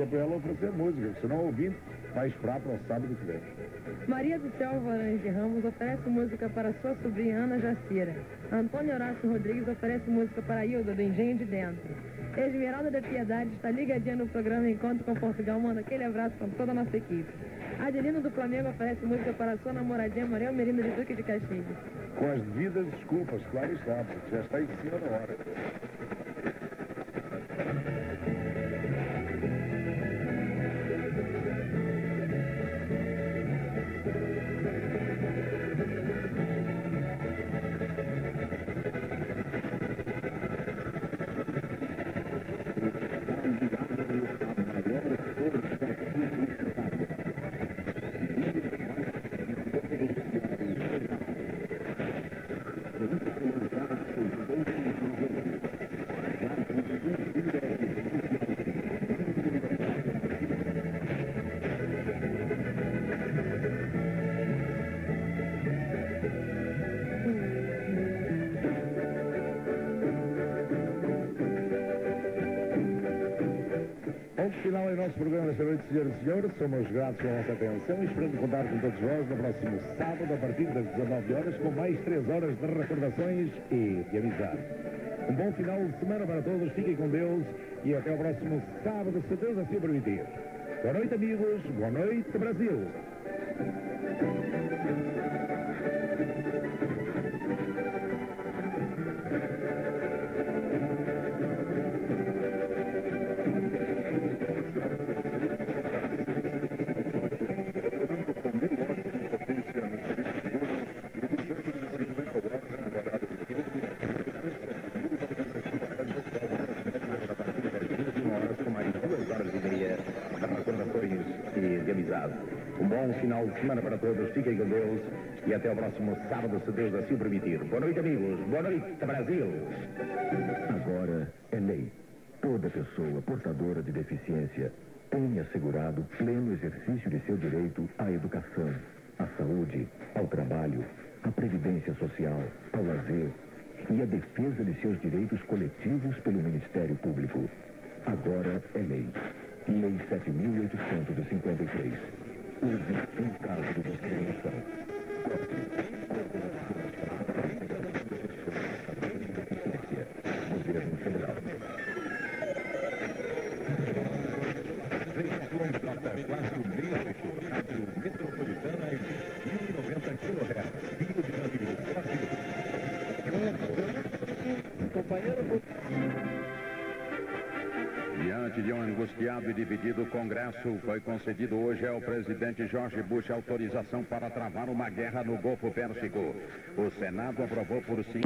dizer para ela oferecer música, senão o ouvinte vai esperar para o sábado que vem. Maria do Céu Varange de Ramos oferece música para sua sobrinha Ana Jacira. Antônio Horácio Rodrigues oferece música para Hilda, do Engenho de Dentro. Esmeralda da Piedade está ligadinha no programa Encontro com Portugal. Manda aquele abraço para toda a nossa equipe. Adelino do Flamengo oferece música para sua namoradinha Maria Merinda de Duque de Caxias. Com as devidas desculpas, claro está, porque já está em cima da hora. Final em nosso programa esta noite, senhoras e senhores. Somos gratos pela vossa atenção e esperando contar com todos vós no próximo sábado, a partir das 19 horas, com mais 3 horas de recordações e de amizade. Um bom final de semana para todos, fiquem com Deus e até o próximo sábado, se Deus assim permitir. Boa noite, amigos. Boa noite, Brasil. Um bom final de semana para todos, fiquem com Deus e até o próximo sábado, se Deus assim permitir. Boa noite, amigos. Boa noite, Brasil. Agora é lei. Toda pessoa portadora de deficiência tem assegurado pleno exercício de seu direito à educação, à saúde, ao trabalho, à previdência social, ao lazer e à defesa de seus direitos coletivos pelo Ministério Público. Agora é lei. Lei 7.853. Use em caso de discriminação. Governo Federal. 3,4 metropolitana e 1090 kHz. Rio de Janeiro. Companheiro. Diante de um angustiado e dividido Congresso, foi concedido hoje ao presidente George Bush autorização para travar uma guerra no Golfo Pérsico. O Senado aprovou por 5...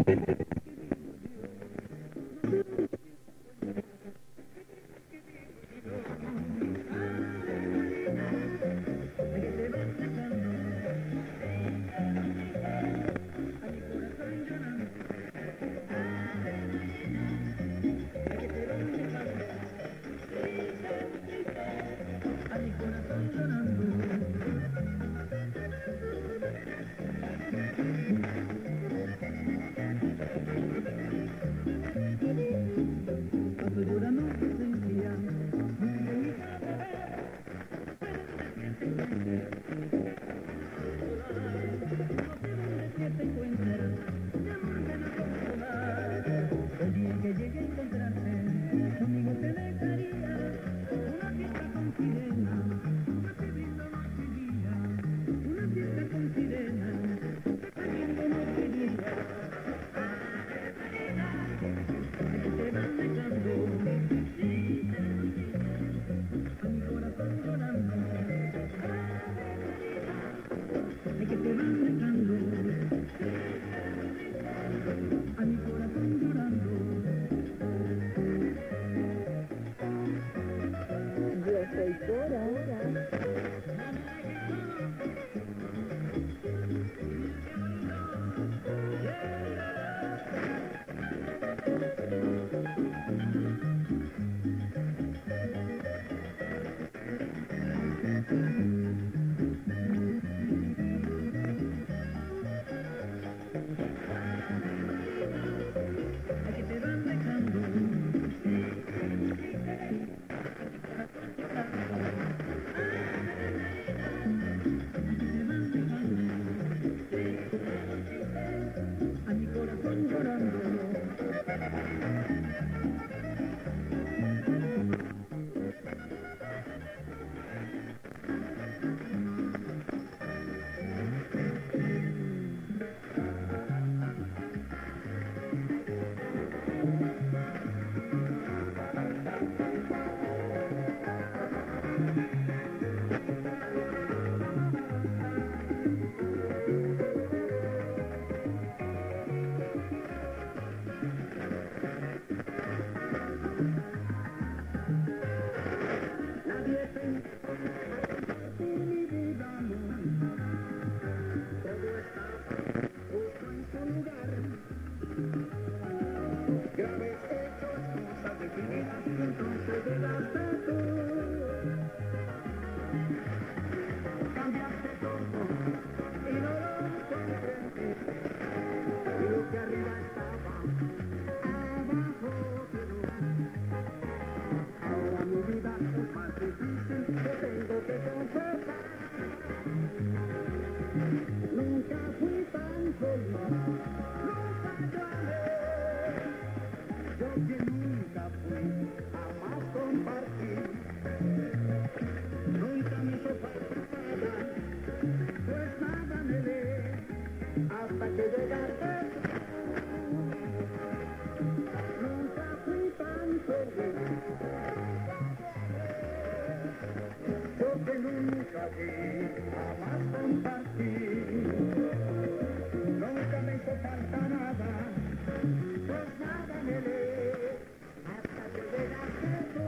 hecho aquí, jamás compartí. Nunca me hizo falta nada, pues nada me lee, hasta que llegaste tú.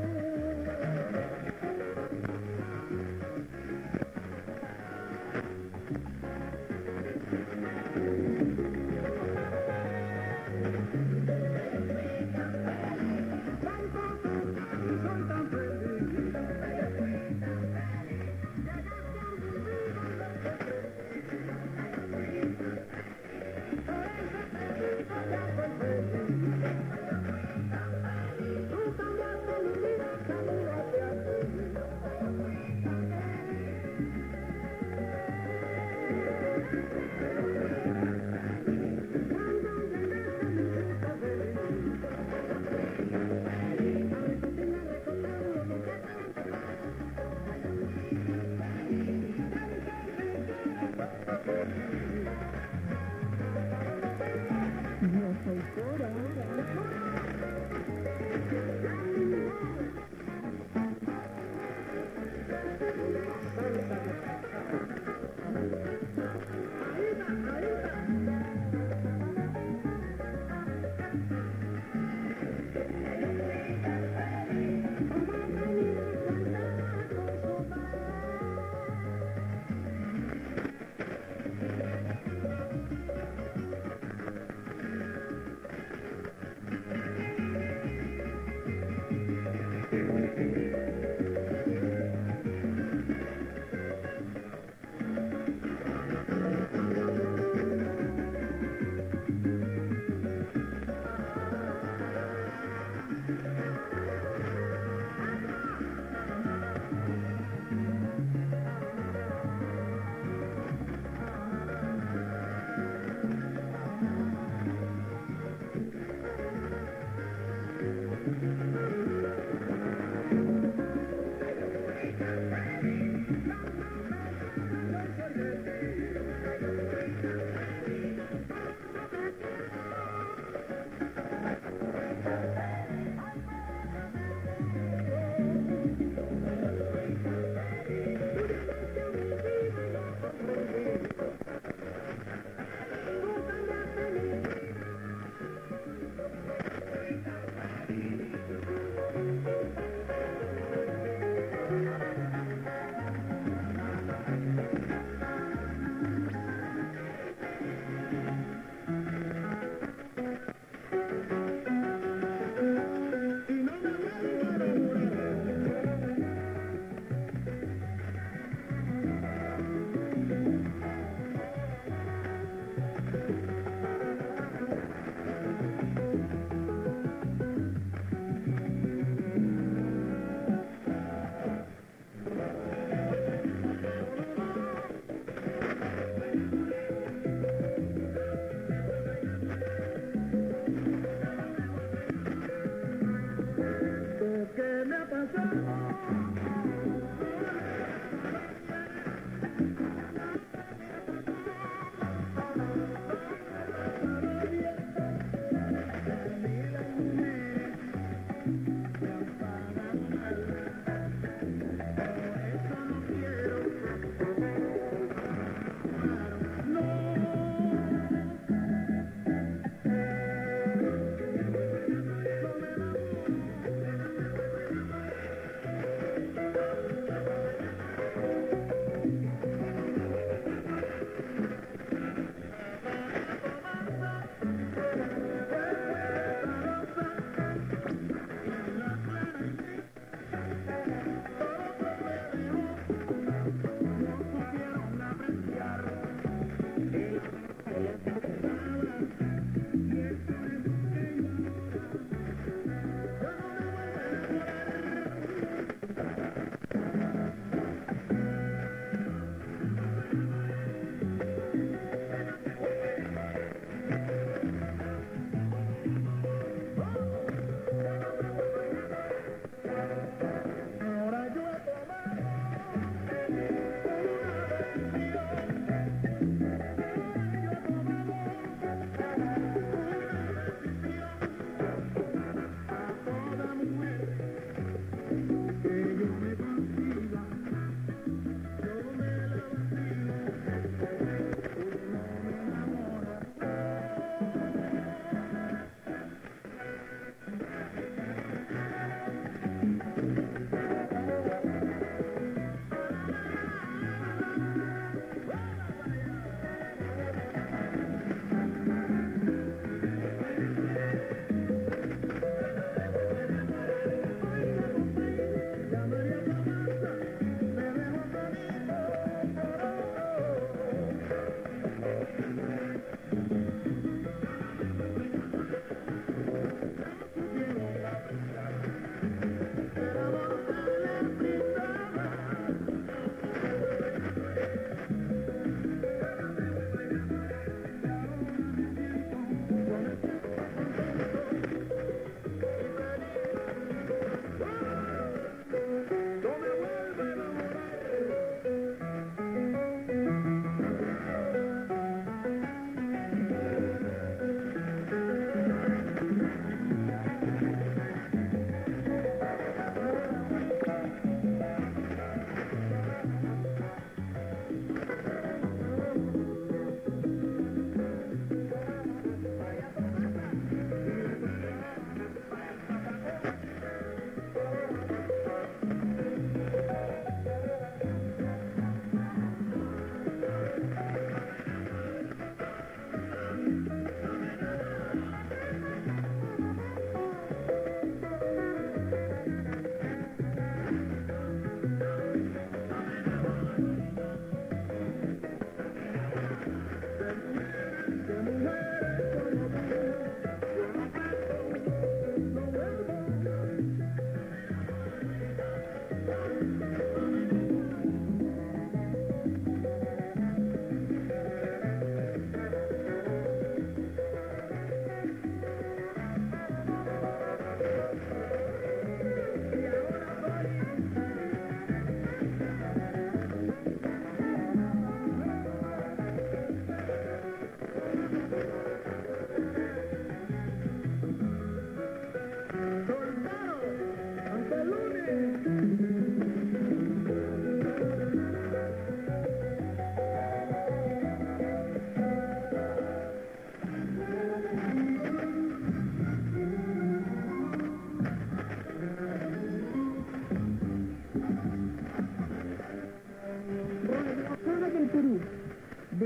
Soy tan feliz.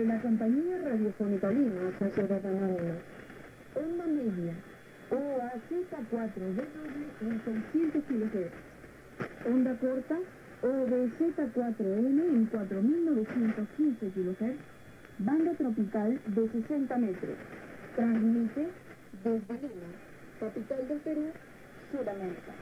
de la Compañía Radiofónica Lima, Sociedad Anónima. Onda media, OAZ4W en 600 kHz. Onda corta, OBZ4N en 4915 kHz. Banda tropical de 60 metros. Transmite desde Lima, capital del Perú, Sudamérica.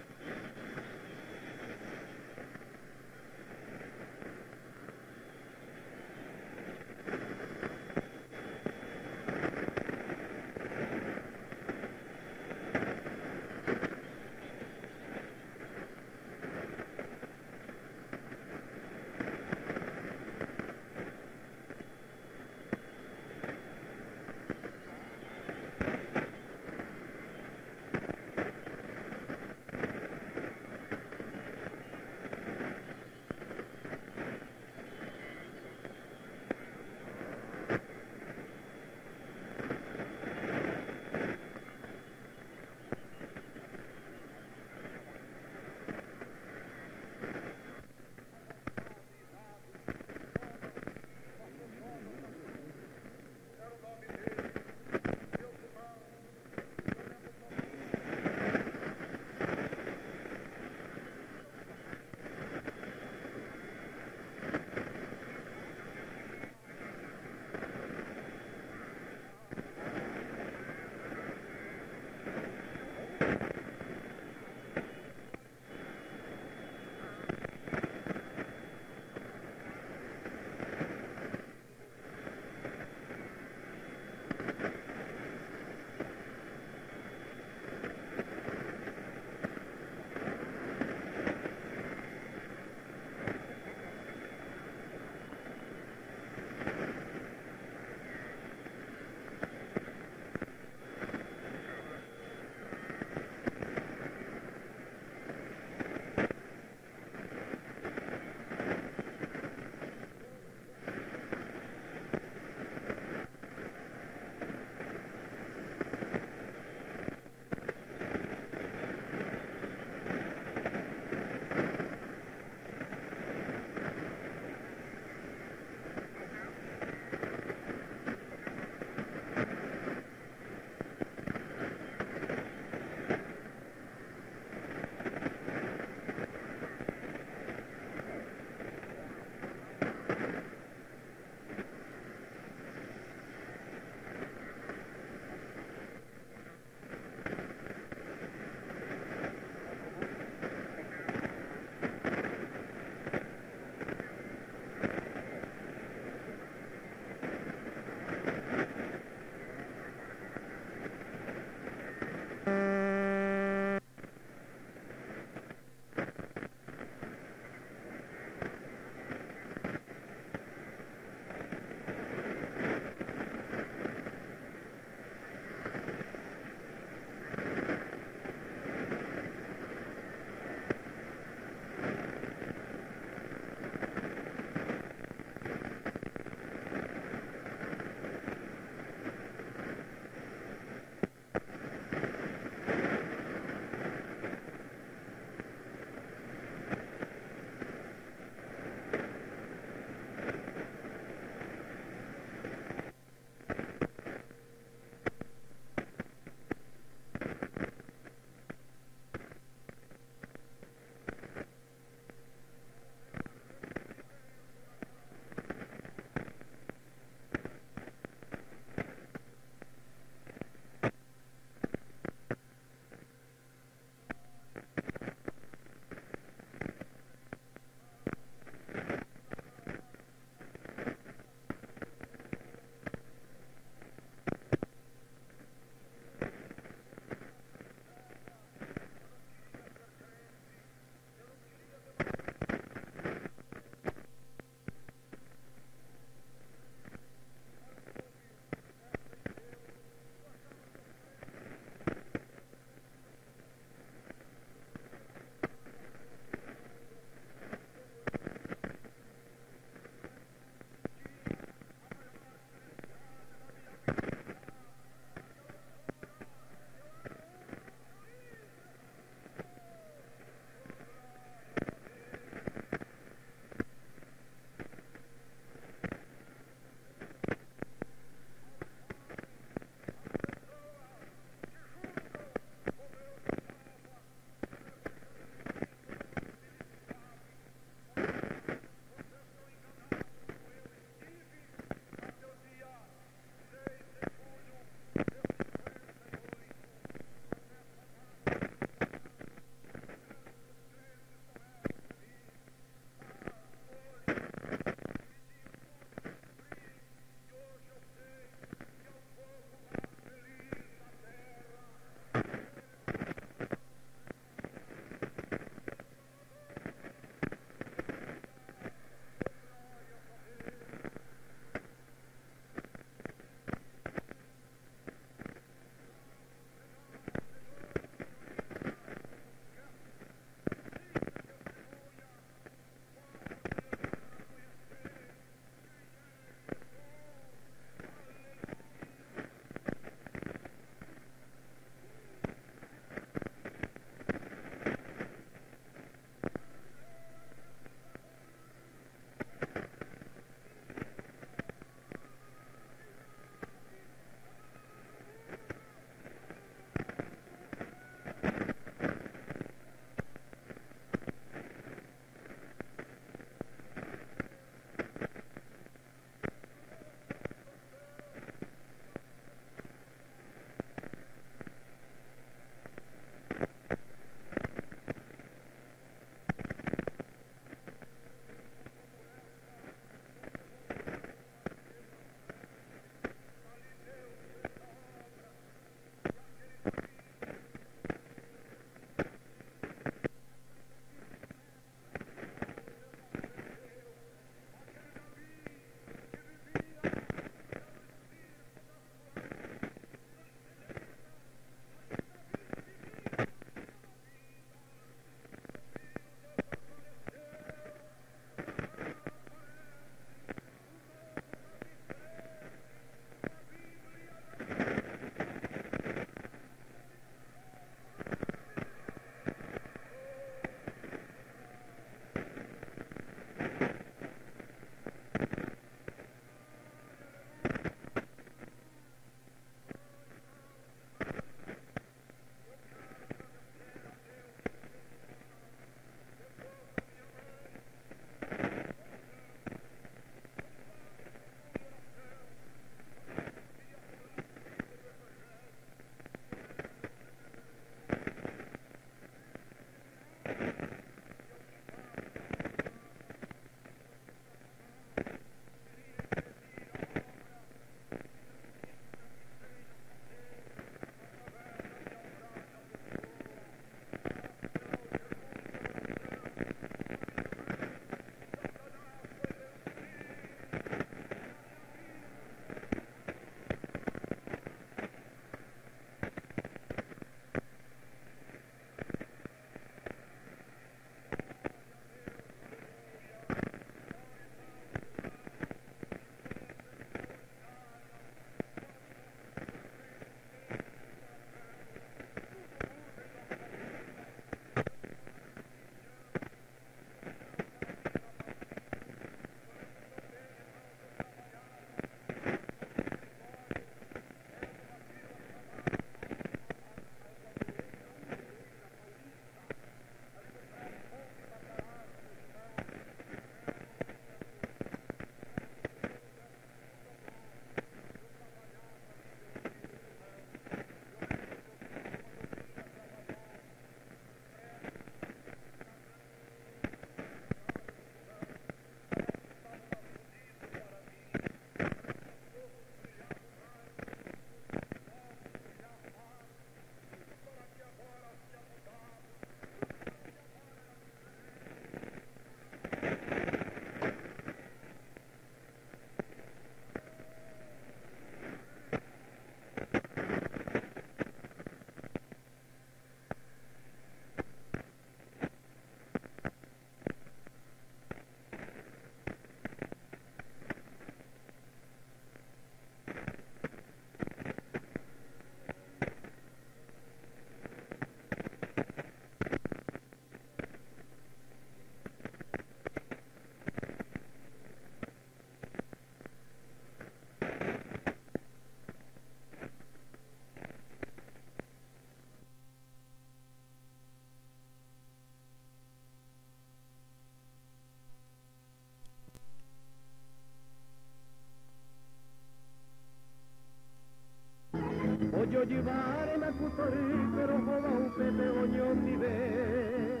Voglio llevare una cutori pero joda un pepe oñón ni ve.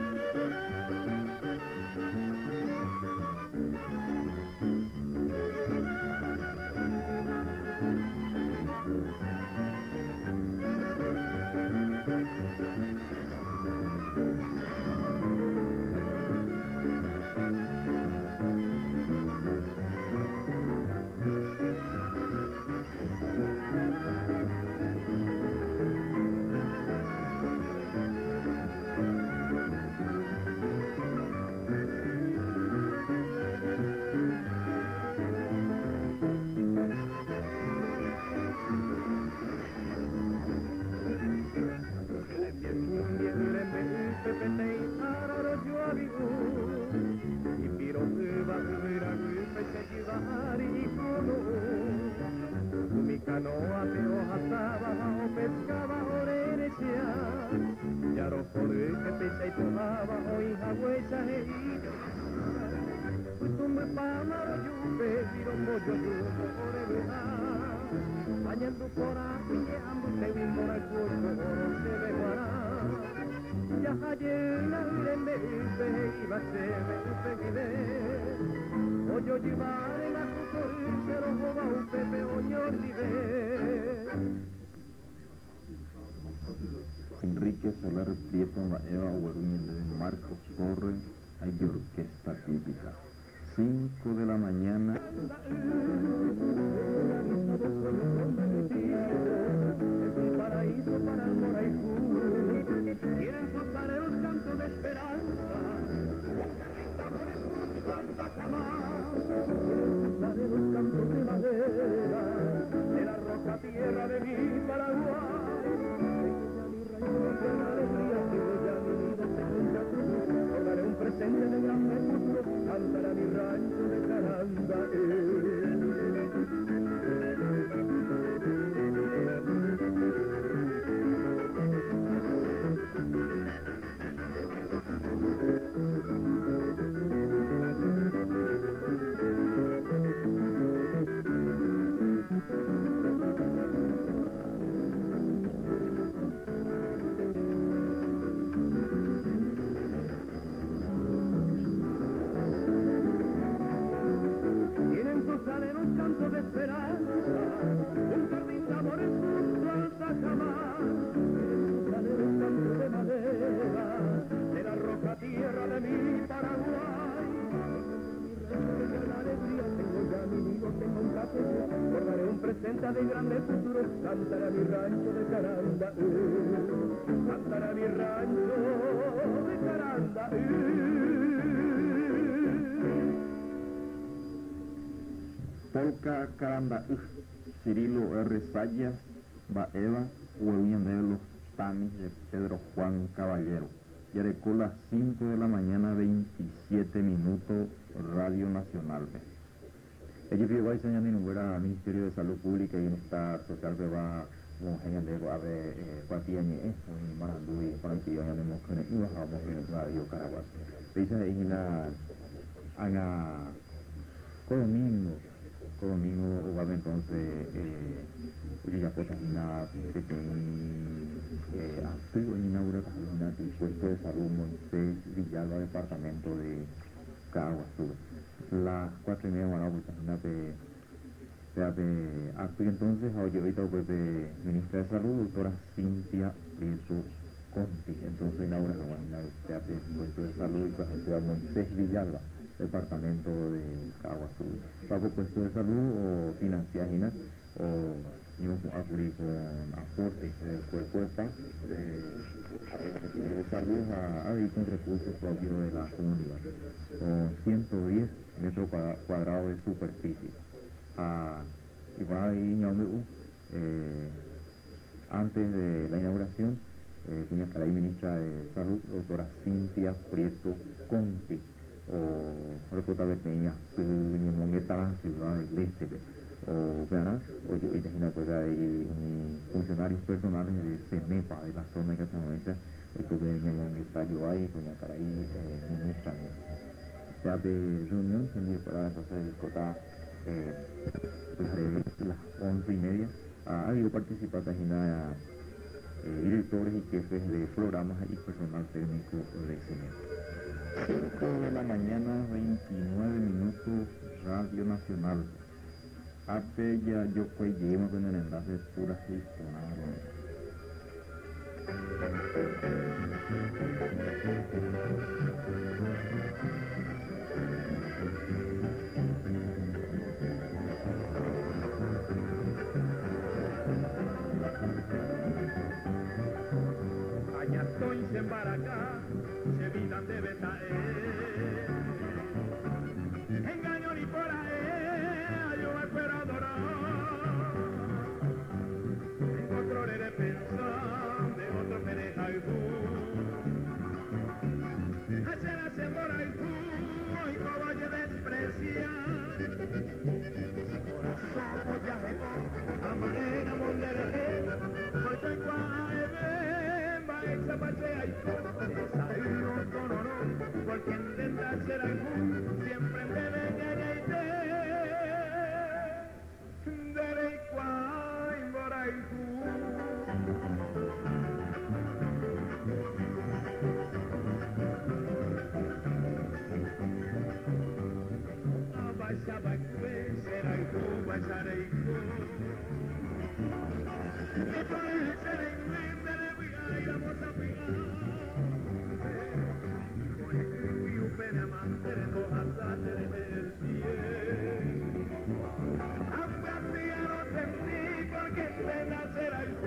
Canoa pero asaba o pescaba orenesia Yaro por que pesa y tomaba hoy agüesa herillo Tumbe pama yupe tiro pollo yupe oreja Bañando por aquí ambos te vi por el cuerpo oro se ve guará Ya hallena ireme iba se me upe Oyo llevare la cutori pero joda un pepe oñor vive. Enrique Soler Prieto, Eva Hueruñez, Marcos Torres, hay de orquesta típica. 5 de la mañana. Es un paraíso para el Moraicú. Quieren soltar los cantos de esperanza. De los campos de madera, de la roja tierra de mi Paraguay, de la alegría que ya mi nido se junta tú, daré un presente de gran futuro, cantará mi rancho de Caranda. De grande futuro, cantará mi rancho de Caranda, cantará mi rancho de Caranda. Polka Caranda, Cirilo R. Sayas, Baeva, Huevín de los Tamis de Pedro Juan Caballero. Yarecó las 5 de la mañana, 27 minutos, Radio Nacional. Ellos viven ahí soñando en el Ministerio de Salud Pública y en esta social que va con gente de cualquier año y Marandú y Franquillo ya tenemos que ir bajamos en el radio Caraguas. Dice en la Codomingo o entonces ya cosas una que activo en inaugura una puesto de salud Moisés Villalba, departamento de Caraguas Sur. Las 4:30 van a una de acto y entonces ahorita pues de ministra de Salud, doctora Cintia Prieto Conti, entonces inaugura una de puesto de salud y pues ciudad Moisés Villalba, departamento de Caguas Sur. Pago puesto de salud o financiación o íbamos a cubrir con aportes del cuerpo de paz de salud a con recursos propios de la comunidad, con 110 metros cuadrados de superficie. Y va a ir antes de la inauguración, tenía la ministra de Salud, doctora Cintia Prieto Conti, o reporta de Peña, en esta ciudad del este, o verás, o imagina pues hay funcionarios personales de CENEPA, de la zona que se movía, estuve en el estadio ahí, con la cara ahí, ministra. Se hace reunión, se me para entonces discotar pues las 11:30, Ha habido participantes directores y jefes de programas y personal técnico de cine. 5 de la mañana, 29 minutos, Radio Nacional. Arte ya yo pues llevo con el enlace pura allá estoy en Baracá, se vidan de Betae, engaño ni por ahí, yo espero adorar, tengo otro de pensar, de otro me deja el hacer hacer por ahí y como yo despreciar, corazón viaje, amarena, monderé, hoy soy esa parte hay desayuno con honor, porque intenta ser algún, siempre me venga y te daré cuán por ahí tú. Abaixa, será y tú, baixaré y tú. Me parece en mente de vida y la moza final. Io bene amante le hojas de el cielo. Aunque ya no sentí porque se nacerá el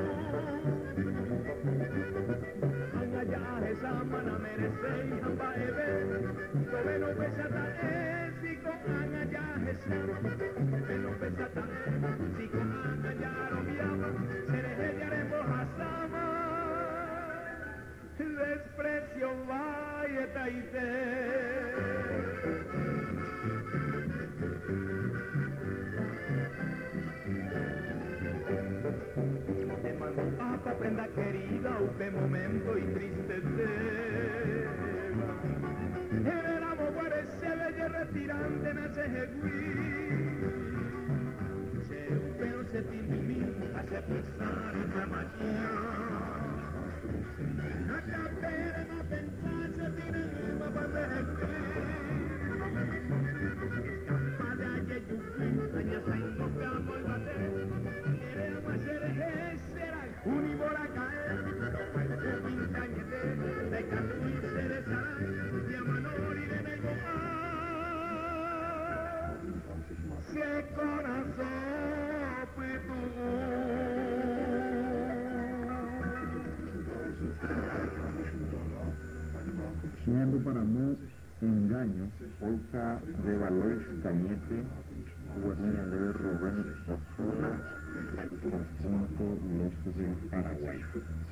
Anga ya esa mana merece y amba ebe. Dove no pesa tan si con anga ya esa. Dove no pesa tan si con anga ya lo viamo. Desprecio vaya taite. Te mando papa, prenda querida, un momento y triste tema. El amor parece bella retirante, nace jegui. Pero se timimi, hace pensar en la magia. Acapere no pensarse tiene más para escapa de ayer tu años en los campos el bater queremos hacer será un y por a caer no pintañete de cantuirse de saray de amanor y de nego se corazón fue tu Soñando para no engaño, polka de Valores Cañete, guardián de Rubén Osola, conjunto Los del Paraguay.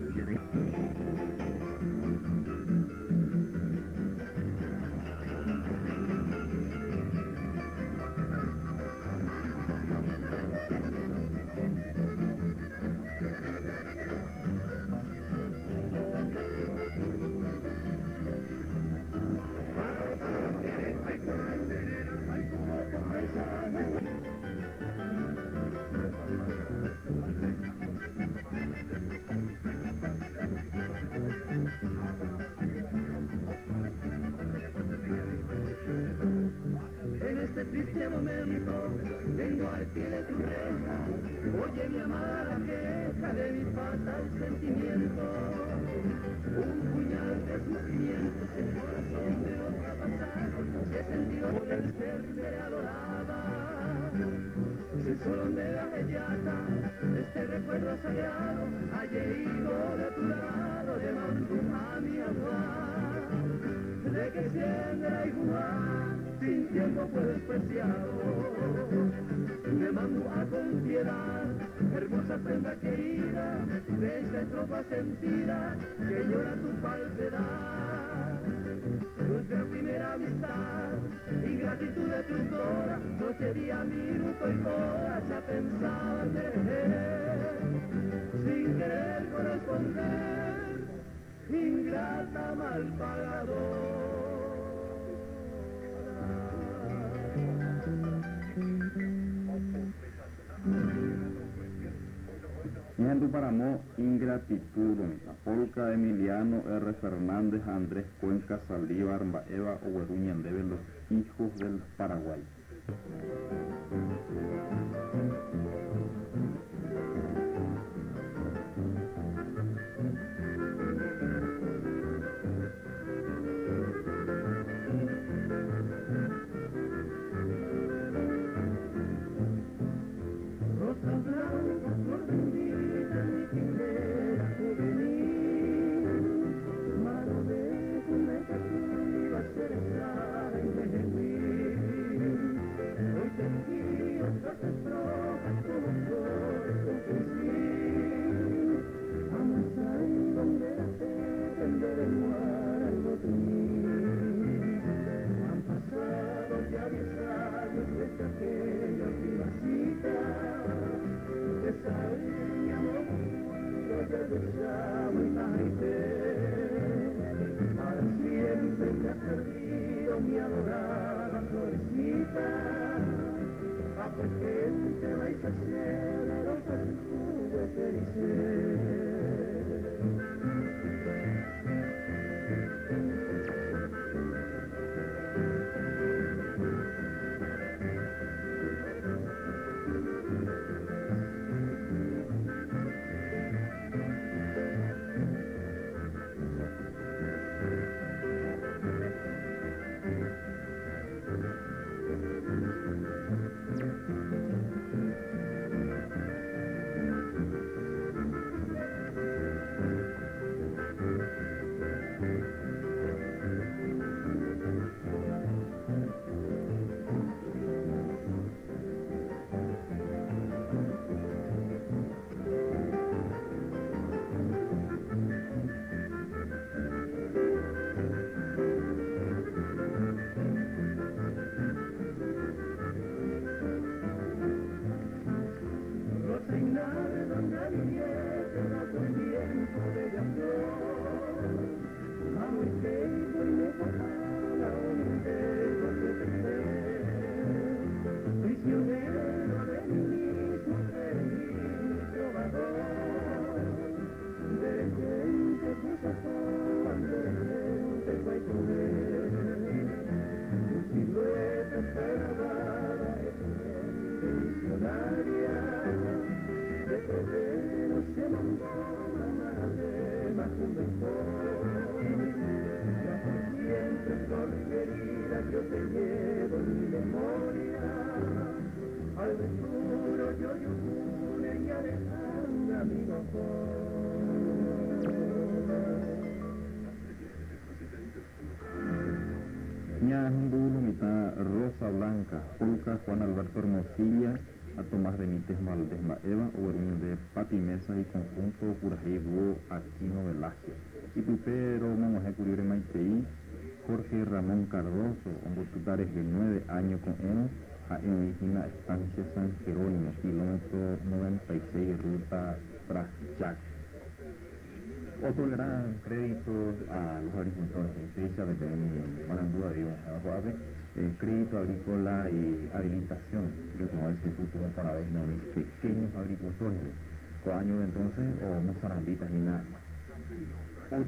En este triste momento vengo al pie de tu reja, oye mi amada queja de mi fatal sentimiento, un puñal de sufrimientos en el corazón de otra pasada, se sentió por el ser adorada, si solo me da bellata, este recuerdo sagrado, hallé ido de tu lado, de mando a mi amor, de que siembra igual. Sin tiempo fue despreciado, me mando a confiar, hermosa prenda querida, de esta estrofa sentida, que llora tu falsedad. Nuestra primera amistad, ingratitud de tu hora, noche, día, minuto y hora, ya pensaba tener, sin querer corresponder, ingrata mal pagador. Canto para Mo, Ingratitud, Polka Emiliano R. Fernández, Andrés Cuenca, Saldívar, Eva Ogueruñan, deben los hijos del Paraguay. Rosa Blanca, Polka Juan Alberto Hermosilla, a Tomás Benítez Valdés Maeva, Obermín de Pati Mesa y conjunto Curajebo Aquino Velázquez. Y Pipero Mamoje Curiore Maitei, Jorge Ramón Cardoso, Ombotutares de 9 años con él, a Enigina Estancia San Jerónimo, kilómetro 96, ruta Trachac. Otro gran crédito a los agricultores, Fecha de Marandúa, crédito agrícola y habilitación, que como el Instituto para los pequeños agricultores, con años entonces, o mozarambitas ni nada. 8.500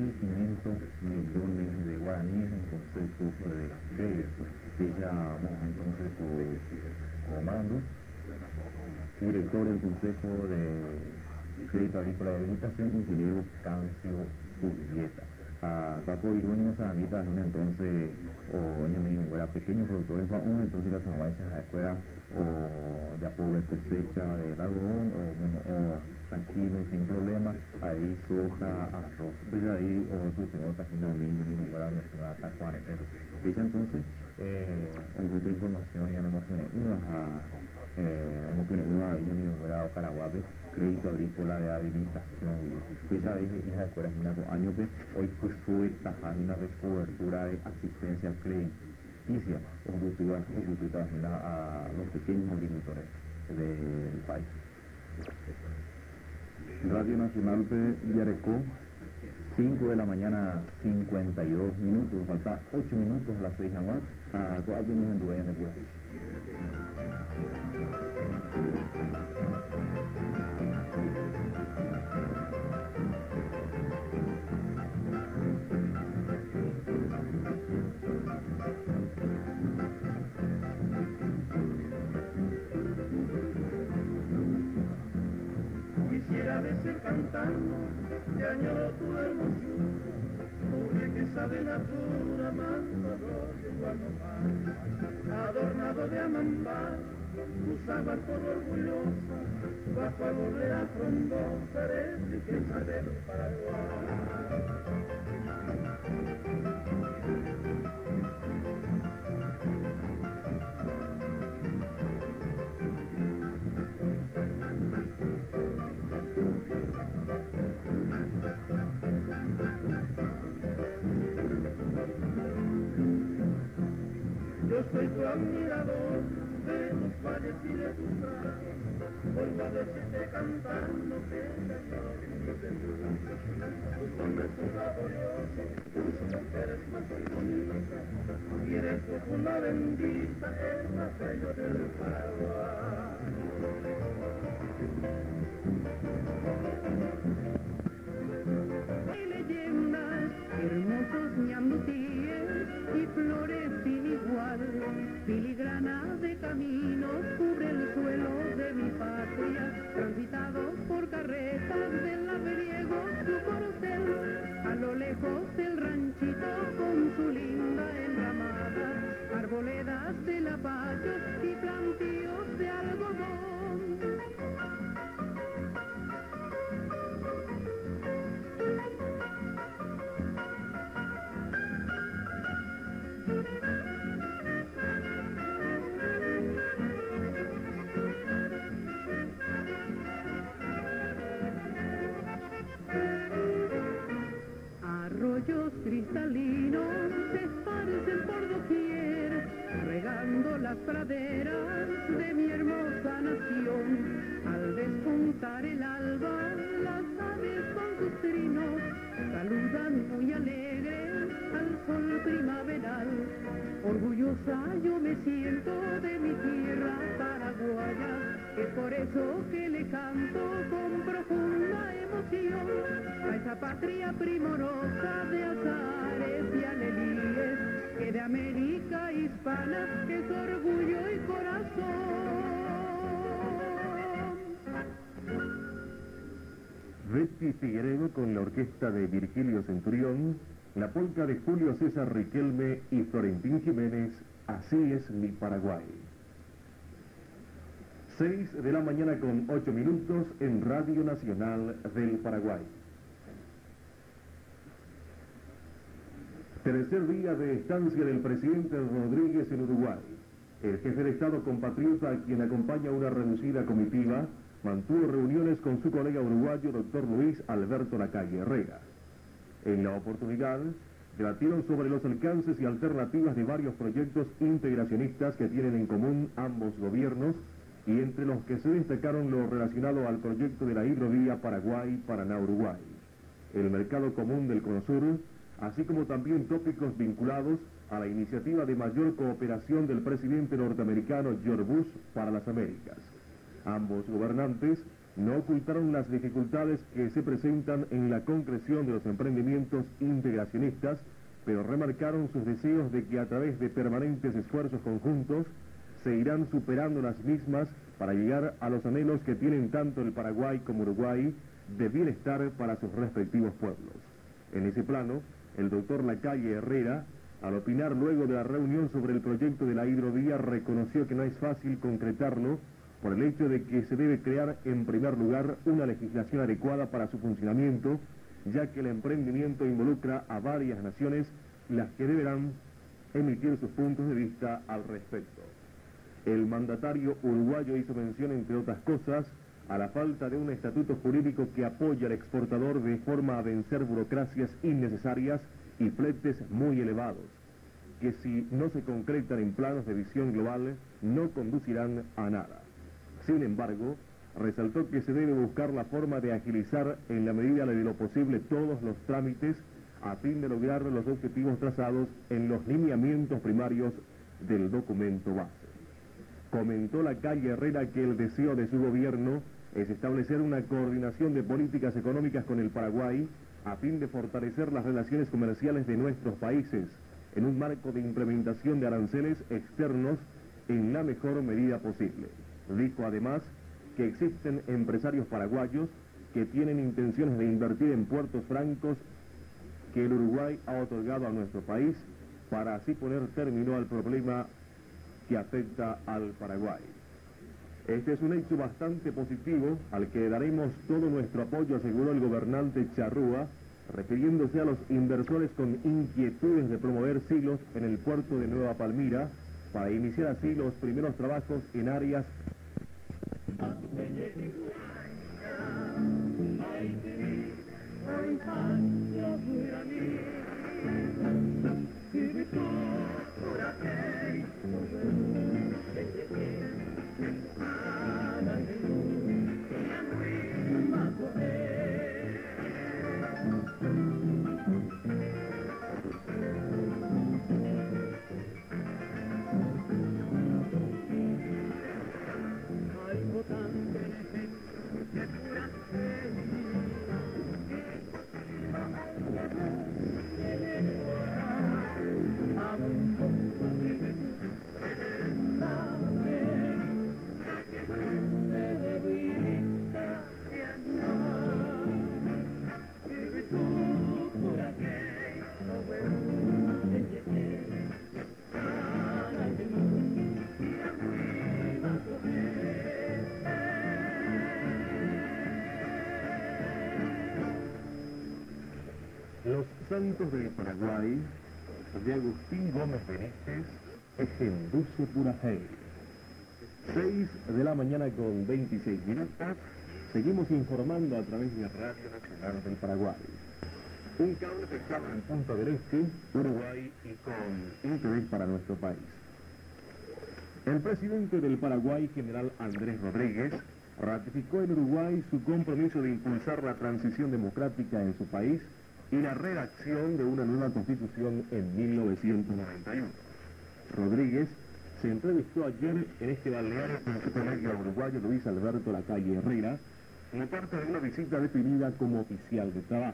millones de guaraníes en concepto de crédito, que ya vamos entonces comando, director del Consejo de Crédito Agrícola de Habilitación, ingeniero Cancio Urbieta. A Paco Iruña, Sanita, entonces, o en el era pequeños productores, entonces las avanzas a la escuela, o ya pobre cosecha de algodón, o tranquilo, sin problemas, ahí soja, arroz, pues ahí, o su segunda página de mínimo, para nuestra tacuare. Dice entonces, un grupo de información ya no tiene una universidad Caraguape, crédito agrícola de habilitación, pues ahí en la escuela de años hoy pues fue tajada de cobertura de asistencia crediticia ejecutiva a los pequeños agricultores del país. Radio Nacional de Yarecó, 5 de la mañana, 52 minutos, falta 8 minutos a las 6 de más, a todas las en Dueña de Puebla. que añoro tu hermosura, pobre que sabe la pura manto rojo cuando más, adornado de amambá, tus aguas por orgullosa, bajo a bolera frondosa, eres riqueza del Paraguay. Yo soy tu admirador de tus valles y de tus prados, vuelvo a decirte cantando que te añoro tus hombres son laboriosos, tus mujeres más bonitas, y eres profunda bendita, el más bello del Paraguay. Hay leyendas, hermosos ñambutíes y flores sin igual, filigranas de caminos cubre el suelo de mi patria, transitados por carretas del laveriego su corcel, a lo lejos el ranchito con su linda enramada, arboledas de lapachos y plantíos de algodón. Arroyos cristalinos se esparcen por doquier, regando las praderas de mi hermosa nación. Al despuntar el alba, las aves con sus trinos saludan muy alegres al sol primaveral. Orgullosa yo me siento de mi tierra paraguaya, es por eso que le canto con profunda emoción a esa patria primorosa de azares y alelíes, que de América hispana es orgullo y corazón. Betty Figueredo con la orquesta de Virgilio Centurión, la polca de Julio César Riquelme y Florentín Jiménez, Así es mi Paraguay. 6 de la mañana con 8 minutos en Radio Nacional del Paraguay. Tercer día de estancia del presidente Rodríguez en Uruguay. El jefe de Estado compatriota, a quien acompaña una reducida comitiva, mantuvo reuniones con su colega uruguayo, doctor Luis Alberto Lacalle Herrera. En la oportunidad, debatieron sobre los alcances y alternativas de varios proyectos integracionistas que tienen en común ambos gobiernos, y entre los que se destacaron lo relacionado al proyecto de la hidrovía Paraguay-Paraná-Uruguay, el mercado común del Cono Sur, así como también tópicos vinculados a la iniciativa de mayor cooperación del presidente norteamericano George Bush para las Américas. Ambos gobernantes no ocultaron las dificultades que se presentan en la concreción de los emprendimientos integracionistas, pero remarcaron sus deseos de que a través de permanentes esfuerzos conjuntos se irán superando las mismas para llegar a los anhelos que tienen tanto el Paraguay como Uruguay de bienestar para sus respectivos pueblos. En ese plano, el doctor Lacalle Herrera, al opinar luego de la reunión sobre el proyecto de la hidrovía, reconoció que no es fácil concretarlo por el hecho de que se debe crear en primer lugar una legislación adecuada para su funcionamiento, ya que el emprendimiento involucra a varias naciones, las que deberán emitir sus puntos de vista al respecto. El mandatario uruguayo hizo mención, entre otras cosas, a la falta de un estatuto jurídico que apoya al exportador de forma a vencer burocracias innecesarias y fletes muy elevados, que si no se concretan en planos de visión global, no conducirán a nada. Sin embargo, resaltó que se debe buscar la forma de agilizar en la medida de lo posible todos los trámites a fin de lograr los objetivos trazados en los lineamientos primarios del documento base. Comentó Lacalle Herrera que el deseo de su gobierno es establecer una coordinación de políticas económicas con el Paraguay a fin de fortalecer las relaciones comerciales de nuestros países en un marco de implementación de aranceles externos en la mejor medida posible. Dijo además que existen empresarios paraguayos que tienen intenciones de invertir en puertos francos que el Uruguay ha otorgado a nuestro país para así poner término al problema que afecta al Paraguay. Este es un hecho bastante positivo al que daremos todo nuestro apoyo, aseguró el gobernante Charrúa, refiriéndose a los inversores con inquietudes de promover silos en el puerto de Nueva Palmira para iniciar así los primeros trabajos en áreas Los Santos del Paraguay, de Agustín Gómez Benítez, Ejenduce Purajey. 6 de la mañana con 26 minutos, seguimos informando a través de Radio Nacional del Paraguay. Un cable fechado en Punta del Este, Uruguay y con interés para nuestro país. El presidente del Paraguay, general Andrés Rodríguez, ratificó en Uruguay su compromiso de impulsar la transición democrática en su país y la redacción de una nueva constitución en 1991. Rodríguez se entrevistó ayer en este balneario con su colega uruguayo Luis Alberto Lacalle Herrera, como parte de una visita definida como oficial de trabajo.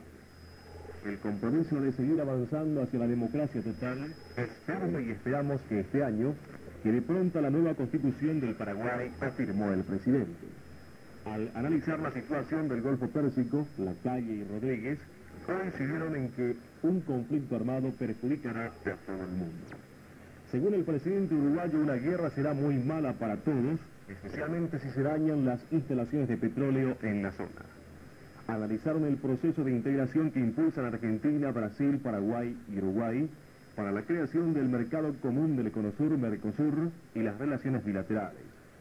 El compromiso de seguir avanzando hacia la democracia total es firme y esperamos que este año quede pronta la nueva constitución del Paraguay, afirmó el presidente. Al analizar la situación del Golfo Pérsico, Lacalle y Rodríguez coincidieron en que un conflicto armado perjudicará a todo el mundo. Según el presidente uruguayo, una guerra será muy mala para todos, especialmente si se dañan las instalaciones de petróleo en la zona. Analizaron el proceso de integración que impulsan Argentina, Brasil, Paraguay y Uruguay para la creación del mercado común del Econosur, Mercosur y las relaciones bilaterales.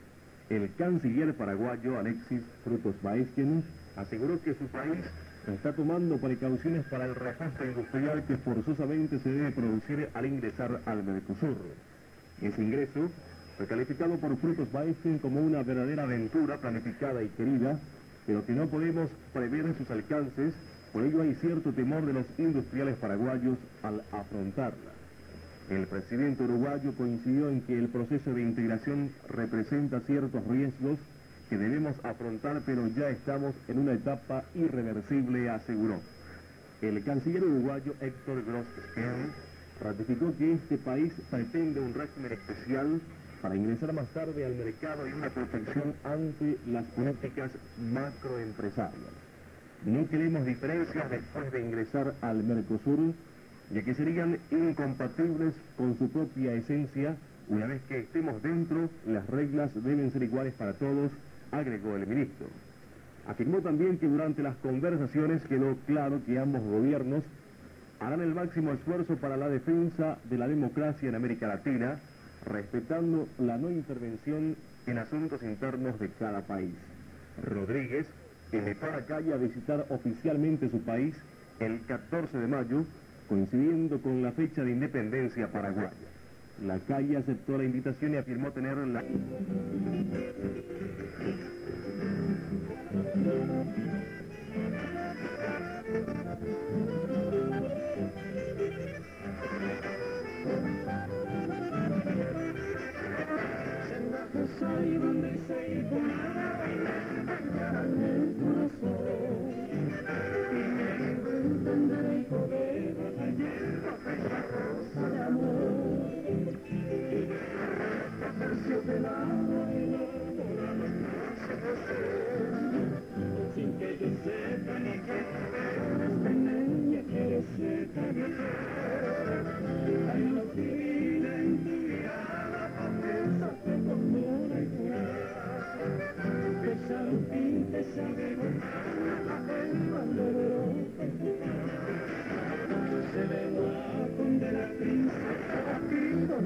El canciller paraguayo Alexis Frutos Baezquien aseguró que su país está tomando precauciones para el reajuste industrial que forzosamente se debe producir al ingresar al Mercosur. Ese ingreso fue calificado por Frutos Baezquien como una verdadera aventura planificada y querida, pero que no podemos prever sus alcances, por ello hay cierto temor de los industriales paraguayos al afrontarla. El presidente uruguayo coincidió en que el proceso de integración representa ciertos riesgos que debemos afrontar, pero ya estamos en una etapa irreversible, aseguró. El canciller uruguayo Héctor Gross-Skern ratificó que este país pretende un régimen especial para ingresar más tarde al mercado y una protección ante las políticas macroempresarias. No queremos diferencias después de ingresar al Mercosur, ya que serían incompatibles con su propia esencia. Una vez que estemos dentro, las reglas deben ser iguales para todos, agregó el ministro. Afirmó también que durante las conversaciones quedó claro que ambos gobiernos harán el máximo esfuerzo para la defensa de la democracia en América Latina, respetando la no intervención en asuntos internos de cada país. Rodríguez invitó a Lacalle a visitar oficialmente su país el 14 de mayo, coincidiendo con la fecha de independencia paraguaya. Lacalle aceptó la invitación y afirmó tener la... Sin que yo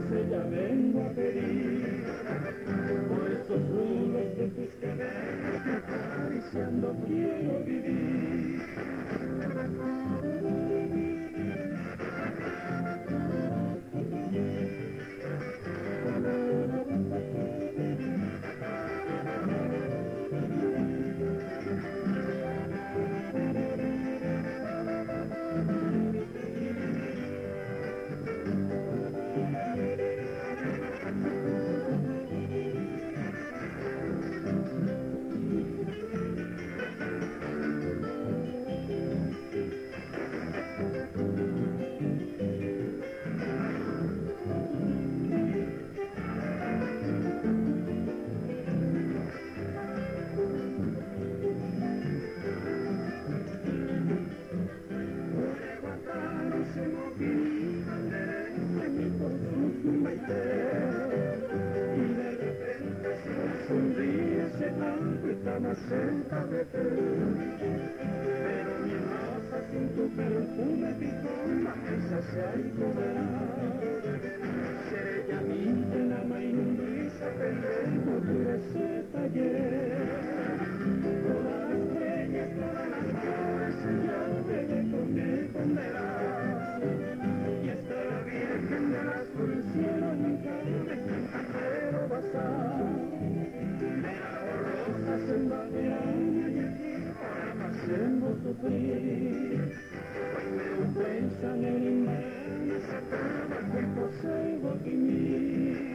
doncella vengo a pedir, por esos rulos de tus cabellos que acariciando quiero vivir. Cerca de ti, pero mi rosa sin tu perfume picón, la mesa se alcoholará. Seré ya mi pena brisa, perdiendo tu receta ayer. Todas las estrellas, todas las flores, sellante de con mi condena. Y esta la Virgen de las Flores cielo nunca me basar. Se embañan y aquí haciendo sufrir. Cuando piensan en invierno se acaba que poseo aquí mí.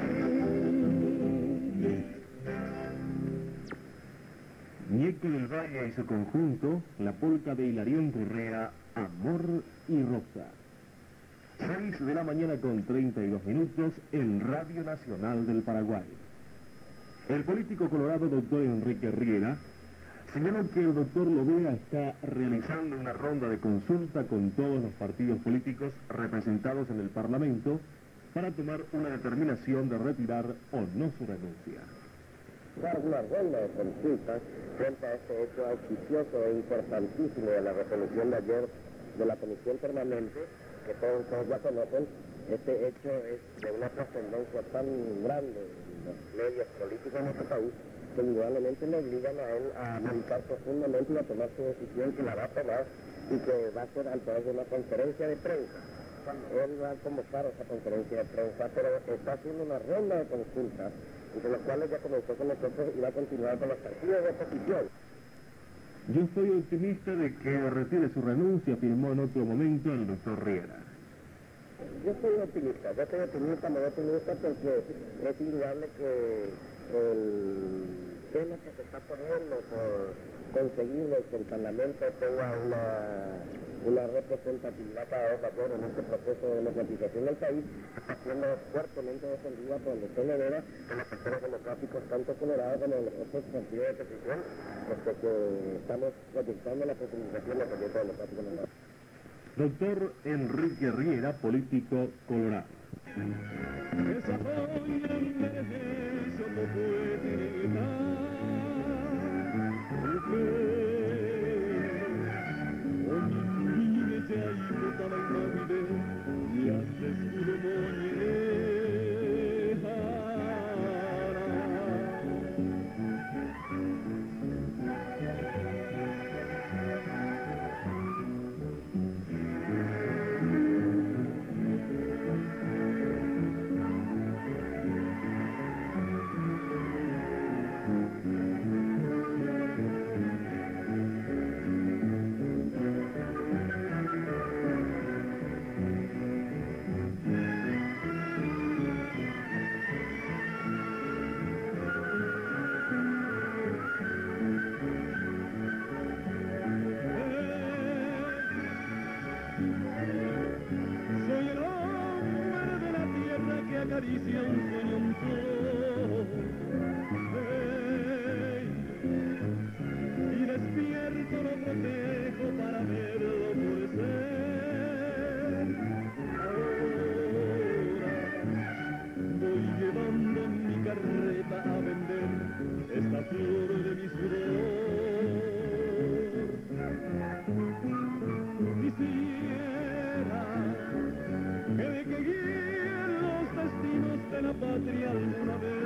Nieto del Valle y su conjunto, la polca de Hilarión Correa, Amor y Rosa. 6 de la mañana con 32 minutos en Radio Nacional del Paraguay. El político colorado doctor Enrique Riera señaló que el doctor Lovera está realizando una ronda de consulta con todos los partidos políticos representados en el Parlamento para tomar una determinación de retirar o no su renuncia. Una ronda de consulta frente a este hecho auspicioso e importantísimo de la resolución de ayer de la Comisión Permanente, que todos ya conocen. Este hecho es de una trascendencia tan grande en los medios políticos de nuestro país que indudablemente le obligan a él a analizar profundamente y a tomar su decisión, que la va a tomar y que va a ser a través de una conferencia de prensa. Él va a convocar esa conferencia de prensa, pero está haciendo una ronda de consultas, entre las cuales ya comenzó con nosotros y va a continuar con los partidos de oposición. Yo estoy optimista de que retire su renuncia, afirmó en otro momento el doctor Riera. Yo estoy optimista porque es indudable que el tema que se está poniendo por conseguir que el Parlamento tenga una representatividad cada vez mayor en este proceso de democratización del país, está siendo fuertemente defendida por el doctor Lovera, por los sectores democráticos, tanto colorados como los otros partidos de oposición, que estamos proyectando la profundización del proyecto democrático en el país. Doctor Enrique Riera, político colorado. Esa joya merece como poeta, olvide ya y bota la inmavidez y hace escudo moñera. Acaricia un sueño en flor, y despierto lo protejo para verlo florecer. Ahora voy llevando mi carreta a vender esta flor de mi sudor. Quisiera que guíen los patria alguna vez.